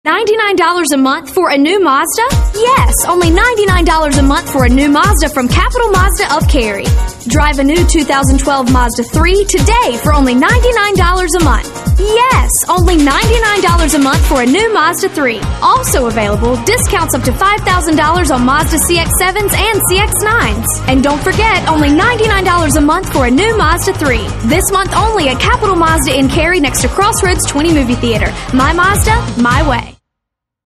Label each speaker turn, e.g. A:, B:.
A: $99 a month for a new Mazda? Yes, only $99 a month for a new Mazda from Capital Mazda of Cary. Drive a new 2012 Mazda 3 today for only $99 a month. Yes, only $99 a month for a new Mazda 3. Also available, discounts up to $5,000 on Mazda CX-7s and CX-9s. And don't forget, only $99 a month for a new Mazda 3. This month only at Capital Mazda in Cary next to Crossroads 20 Movie Theater. My Mazda, my way.